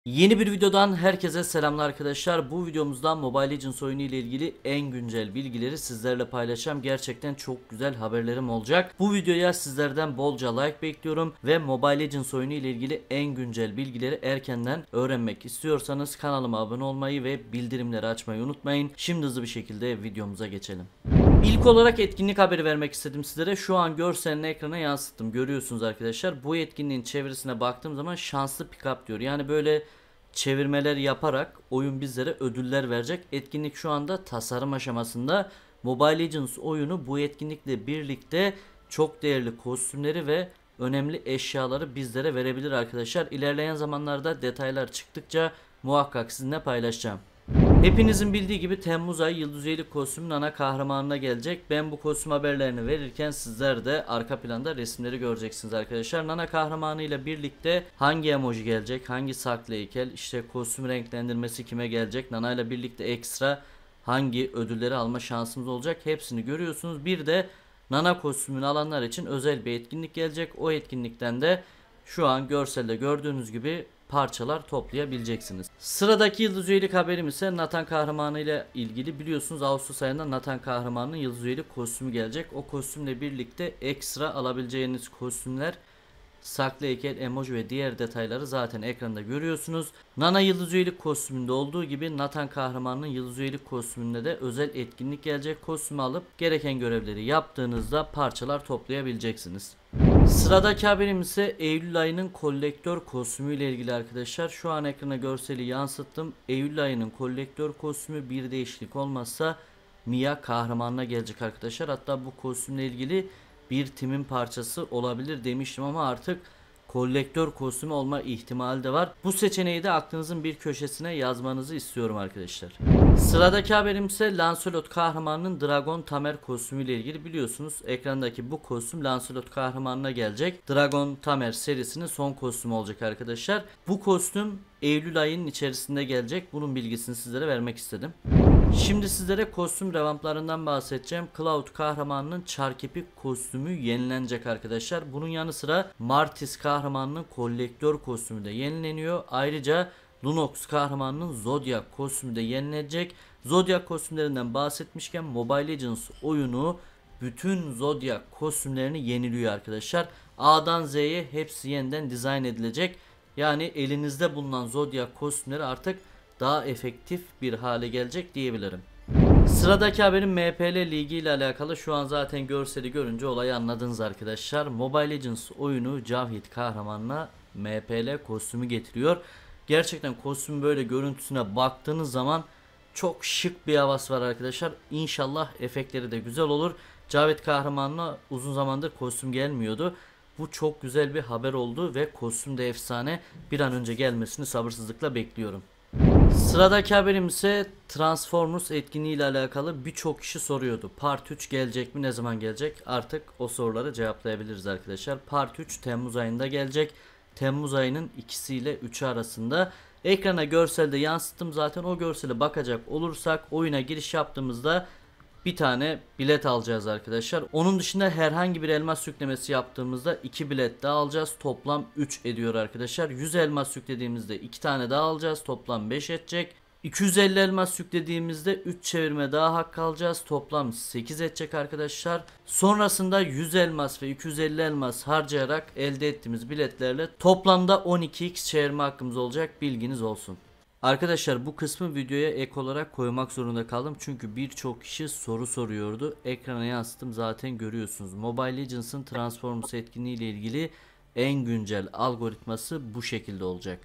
Yeni bir videodan herkese selamlar arkadaşlar. Bu videomuzda Mobile Legends oyunu ile ilgili en güncel bilgileri sizlerle paylaşacağım. Gerçekten çok güzel haberlerim olacak. Bu videoya sizlerden bolca like bekliyorum ve Mobile Legends oyunu ile ilgili en güncel bilgileri erkenden öğrenmek istiyorsanız kanalıma abone olmayı ve bildirimleri açmayı unutmayın. Şimdi hızlı bir şekilde videomuza geçelim. İlk olarak etkinlik haberi vermek istedim sizlere. Şu an görselini ekrana yansıttım. Görüyorsunuz arkadaşlar. Bu etkinliğin çevirisine baktığım zaman şanslı pickup diyor. Yani böyle çevirmeler yaparak oyun bizlere ödüller verecek. Etkinlik şu anda tasarım aşamasında. Mobile Legends oyunu bu etkinlikle birlikte çok değerli kostümleri ve önemli eşyaları bizlere verebilir arkadaşlar. İlerleyen zamanlarda detaylar çıktıkça muhakkak sizinle paylaşacağım. Hepinizin bildiği gibi Temmuz ayı Yıldız Üyelik kostümün ana kahramanına gelecek. Ben bu kostüm haberlerini verirken sizler de arka planda resimleri göreceksiniz arkadaşlar. Nana kahramanı ile birlikte hangi emoji gelecek, hangi saklı heykel, işte kostüm renklendirmesi kime gelecek, Nana ile birlikte ekstra hangi ödülleri alma şansımız olacak hepsini görüyorsunuz. Bir de Nana kostümünü alanlar için özel bir etkinlik gelecek. O etkinlikten de şu an görselde gördüğünüz gibi parçalar toplayabileceksiniz. Sıradaki yıldız üyelik haberim ise Nathan kahramanı ile ilgili. Biliyorsunuz Ağustos ayında Nathan kahramanının yıldız üyelik kostümü gelecek. O kostümle birlikte ekstra alabileceğiniz kostümler, saklı heykel, emoji ve diğer detayları zaten ekranda görüyorsunuz. Nana yıldız üyelik kostümünde olduğu gibi Nathan kahramanının yıldız üyelik kostümünde de özel etkinlik gelecek. Kostümü alıp gereken görevleri yaptığınızda parçalar toplayabileceksiniz. Sıradaki haberim ise Eylül ayının kolektör kostümü ile ilgili arkadaşlar. Şu an ekrana görseli yansıttım. Eylül ayının kolektör kostümü bir değişiklik olmazsa Mia kahramanına gelecek arkadaşlar. Hatta bu kostümle ilgili bir timin parçası olabilir demiştim ama artık kolektör kostümü olma ihtimali de var. Bu seçeneği de aklınızın bir köşesine yazmanızı istiyorum arkadaşlar. Sıradaki haberim ise Lancelot kahramanının Dragon Tamer kostümü ile ilgili. Biliyorsunuz ekrandaki bu kostüm Lancelot kahramanına gelecek. Dragon Tamer serisinin son kostümü olacak arkadaşlar. Bu kostüm Eylül ayının içerisinde gelecek. Bunun bilgisini sizlere vermek istedim. Şimdi sizlere kostüm revamplarından bahsedeceğim. Cloud kahramanının Çarkepik kostümü yenilenecek arkadaşlar. Bunun yanı sıra Martis kahramanının kolektör kostümü de yenileniyor. Ayrıca Lunox kahramanının Zodiac kostümü de yenilecek. Zodiac kostümlerinden bahsetmişken Mobile Legends oyunu bütün Zodiac kostümlerini yeniliyor arkadaşlar. A'dan Z'ye hepsi yeniden dizayn edilecek. Yani elinizde bulunan Zodiac kostümleri artık daha efektif bir hale gelecek diyebilirim. Sıradaki haberim MPL Ligi ile alakalı. Şu an zaten görseli görünce olayı anladınız arkadaşlar. Mobile Legends oyunu Cavhit kahramanına MPL kostümü getiriyor. Gerçekten kostüm böyle görüntüsüne baktığınız zaman çok şık bir havası var arkadaşlar. İnşallah efektleri de güzel olur. Cavhit kahramanına uzun zamandır kostüm gelmiyordu. Bu çok güzel bir haber oldu ve kostüm de efsane. Bir an önce gelmesini sabırsızlıkla bekliyorum. Sıradaki haberim ise Transformers etkinliği ile alakalı. Birçok kişi soruyordu. Part 3 gelecek mi? Ne zaman gelecek? Artık o soruları cevaplayabiliriz arkadaşlar. Part 3 Temmuz ayında gelecek. Temmuz ayının 2'si ile 3'ü arasında. Ekrana görselde yansıttım zaten. O görsele bakacak olursak oyuna giriş yaptığımızda bir tane bilet alacağız arkadaşlar. Onun dışında herhangi bir elmas yüklemesi yaptığımızda 2 bilet daha alacağız. Toplam 3 ediyor arkadaşlar. 100 elmas yüklediğimizde 2 tane daha alacağız. Toplam 5 edecek. 250 elmas yüklediğimizde 3 çevirme daha hakkı alacağız. Toplam 8 edecek arkadaşlar. Sonrasında 100 elmas ve 250 elmas harcayarak elde ettiğimiz biletlerle toplamda 12x çevirme hakkımız olacak. Bilginiz olsun. Arkadaşlar bu kısmı videoya ek olarak koymak zorunda kaldım. Çünkü birçok kişi soru soruyordu. Ekrana yansıttım zaten görüyorsunuz. Mobile Legends'ın Transformers etkinliği ile ilgili en güncel algoritması bu şekilde olacak.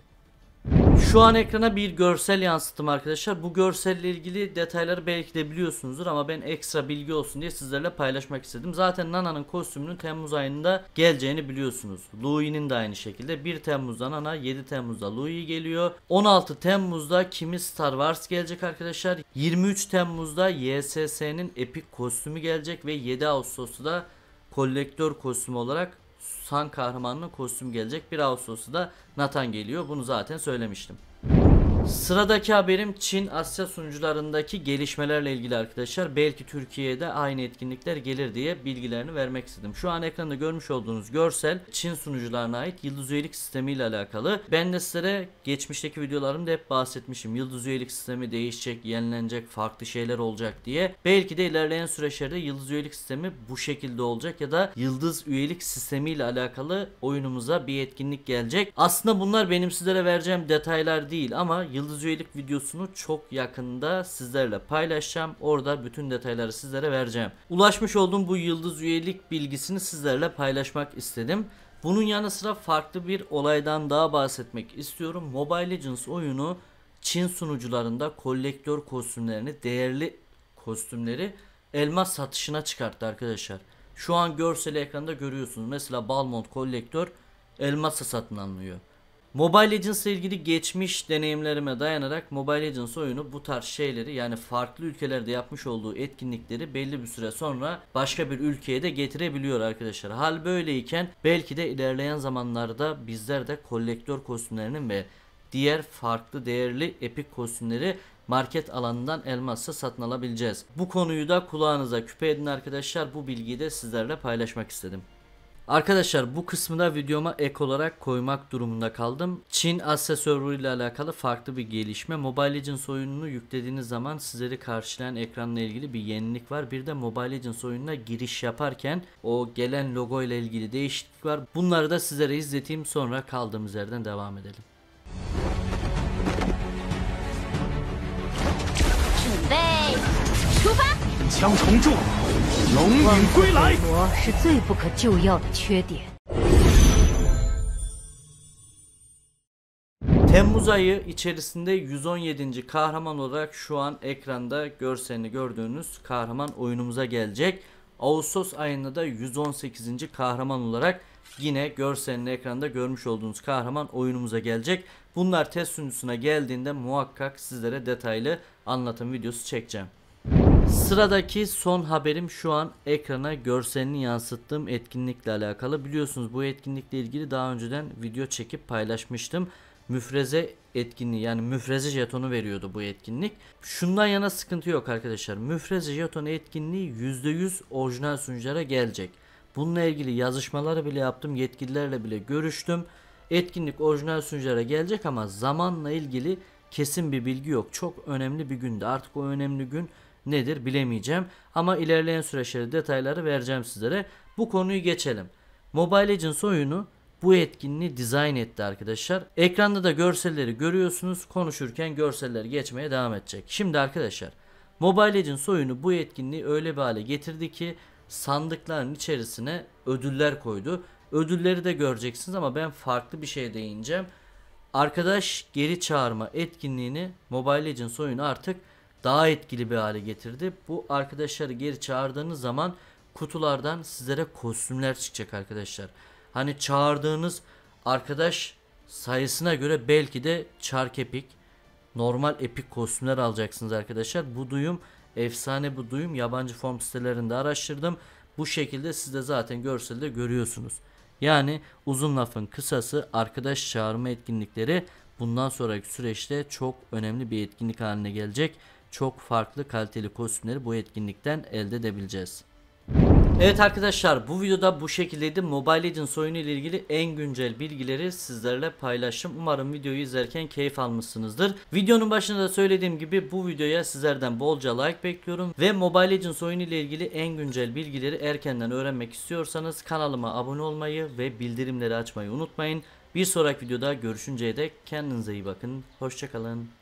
Şu an ekrana bir görsel yansıttım arkadaşlar. Bu görselle ilgili detayları belki de biliyorsunuzdur ama ben ekstra bilgi olsun diye sizlerle paylaşmak istedim. Zaten Nana'nın kostümünün Temmuz ayında geleceğini biliyorsunuz. Louis'nin de aynı şekilde. 1 Temmuz'da Nana, 7 Temmuz'da Louis geliyor. 16 Temmuz'da Kimi Star Wars gelecek arkadaşlar. 23 Temmuz'da YSS'nin Epic kostümü gelecek ve 7 Ağustos'ta da kolektör kostümü olarak Sun kahramanının kostümü gelecek. 1 Ağustos'ta da Nathan geliyor. Bunu zaten söylemiştim. Sıradaki haberim Çin Asya sunucularındaki gelişmelerle ilgili arkadaşlar. Belki Türkiye'de aynı etkinlikler gelir diye bilgilerini vermek istedim. Şu an ekranda görmüş olduğunuz görsel Çin sunucularına ait yıldız üyelik sistemi ile alakalı. Ben de sizlere geçmişteki videolarımda hep bahsetmişim. Yıldız üyelik sistemi değişecek, yenilenecek, farklı şeyler olacak diye. Belki de ilerleyen süreçlerde yıldız üyelik sistemi bu şekilde olacak ya da yıldız üyelik sistemi ile alakalı oyunumuza bir etkinlik gelecek. Aslında bunlar benim sizlere vereceğim detaylar değil ama yıldız üyelik videosunu çok yakında sizlerle paylaşacağım. Orada bütün detayları sizlere vereceğim. Ulaşmış olduğum bu yıldız üyelik bilgisini sizlerle paylaşmak istedim. Bunun yanı sıra farklı bir olaydan daha bahsetmek istiyorum. Mobile Legends oyunu Çin sunucularında kolektör kostümlerini, değerli kostümleri elmas satışına çıkarttı arkadaşlar. Şu an görseli ekranda görüyorsunuz. Mesela Balmont kolektör elmasla satın alınıyor. Mobile Legends ile ilgili geçmiş deneyimlerime dayanarak Mobile Legends oyunu bu tarz şeyleri, yani farklı ülkelerde yapmış olduğu etkinlikleri belli bir süre sonra başka bir ülkeye de getirebiliyor arkadaşlar. Hal böyleyken belki de ilerleyen zamanlarda bizler de kolektör kostümlerinin ve diğer farklı değerli epik kostümleri market alanından elmasla satın alabileceğiz. Bu konuyu da kulağınıza küpe edin arkadaşlar. Bu bilgiyi de sizlerle paylaşmak istedim. Arkadaşlar bu kısmında videoma ek olarak koymak durumunda kaldım. Çin Asya server ile alakalı farklı bir gelişme. Mobile Legends oyununu yüklediğiniz zaman sizleri karşılayan ekranla ilgili bir yenilik var. Bir de Mobile Legends oyununa giriş yaparken o gelen logo ile ilgili değişiklik var. Bunları da sizlere izleteyim, sonra kaldığımız yerden devam edelim. 枪重铸，龙影归来。 我是最不可救药的缺点。 Temmuz ayı içerisinde 117. kahraman olarak şu an ekranda görselini gördüğünüz kahraman oyunumuza gelecek. Ağustos ayında da 118. kahraman olarak yine görselini ekranda görmüş olduğunuz kahraman oyunumuza gelecek. Bunlar test sunucusuna geldiğinde muhakkak sizlere detaylı anlatım videosu çekeceğim. Sıradaki son haberim şu an ekrana görselini yansıttığım etkinlikle alakalı. Biliyorsunuz bu etkinlikle ilgili daha önceden video çekip paylaşmıştım. Müfreze etkinliği, yani müfreze jetonu veriyordu bu etkinlik. Şundan yana sıkıntı yok arkadaşlar. Müfreze jetonu etkinliği %100 orijinal sunuculara gelecek. Bununla ilgili yazışmaları bile yaptım. Yetkililerle bile görüştüm. Etkinlik orijinal sunuculara gelecek ama zamanla ilgili kesin bir bilgi yok. Çok önemli bir günde. Artık o önemli gün nedir bilemeyeceğim. Ama ilerleyen süreçlerde detayları vereceğim sizlere. Bu konuyu geçelim. Mobile Legends oyunu bu etkinliği dizayn etti arkadaşlar. Ekranda da görselleri görüyorsunuz. Konuşurken görseller geçmeye devam edecek. Şimdi arkadaşlar, Mobile Legends oyunu bu etkinliği öyle bir hale getirdi ki sandıkların içerisine ödüller koydu. Ödülleri de göreceksiniz ama ben farklı bir şeye değineceğim. Arkadaş geri çağırma etkinliğini Mobile Legends oyunu artık daha etkili bir hale getirdi. Bu arkadaşları geri çağırdığınız zaman kutulardan sizlere kostümler çıkacak arkadaşlar. Hani çağırdığınız arkadaş sayısına göre belki de çark epik, normal epik kostümler alacaksınız arkadaşlar. Bu duyum efsane, bu duyum. Yabancı form sitelerinde araştırdım. Bu şekilde siz de zaten görselde görüyorsunuz. Yani uzun lafın kısası, arkadaş çağırma etkinlikleri bundan sonraki süreçte çok önemli bir etkinlik haline gelecek. Çok farklı kaliteli kostümleri bu etkinlikten elde edebileceğiz. Evet arkadaşlar, bu videoda bu şekildeydi. Mobile Legends oyunu ile ilgili en güncel bilgileri sizlerle paylaştım. Umarım videoyu izlerken keyif almışsınızdır. Videonun başında da söylediğim gibi bu videoya sizlerden bolca like bekliyorum. Ve Mobile Legends oyunu ile ilgili en güncel bilgileri erkenden öğrenmek istiyorsanız kanalıma abone olmayı ve bildirimleri açmayı unutmayın. Bir sonraki videoda görüşünceye dek kendinize iyi bakın. Hoşça kalın.